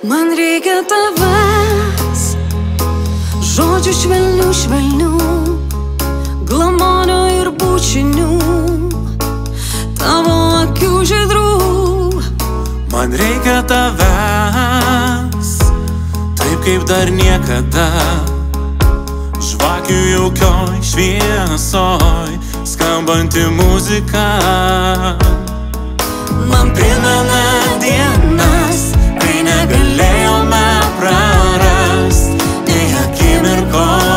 Man reikia tavęs, žodžių švelnių, švelnių, glamonio ir bučinių, tavo akių žydrų. Man reikia tavęs, taip kaip dar niekada, žvakių jaukioj šviesoj skambanti muzika. Man primena dienas, kai negalėjome prarast nei akimirkos.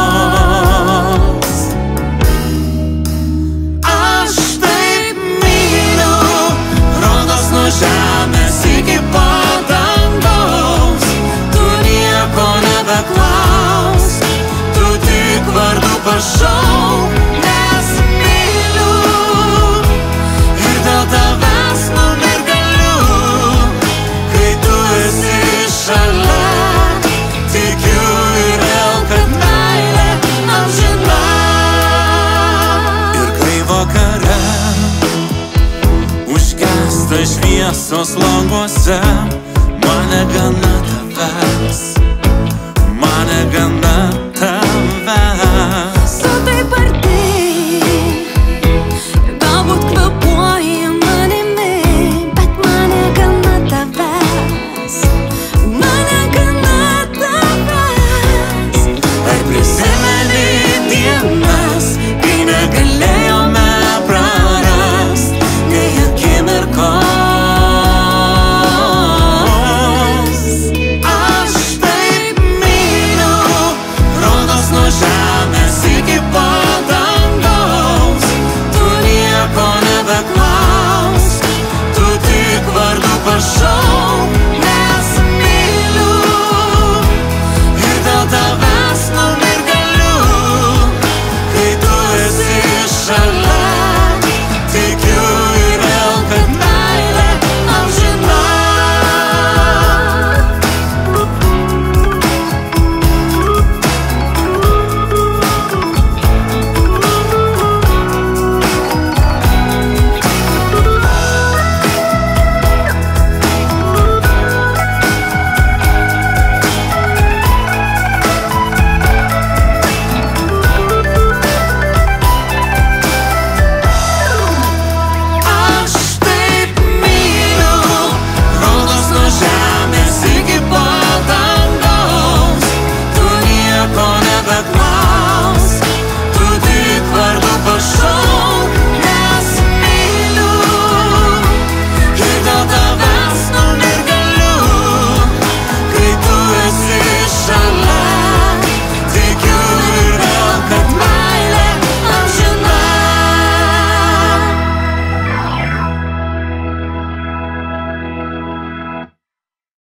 Aš taip myliu, rodos nuo žemės iki pat dangaus. Tu nieko nebeklausk, tu tik vardu pašauk, nes myliu ir dėl tavęs numirt galiu, kai tu esi šalia. Tikiu ir vėl, kad meilė amžina. Ir kai vakare užgęsta šviesos languose, man negana tavęs, man negana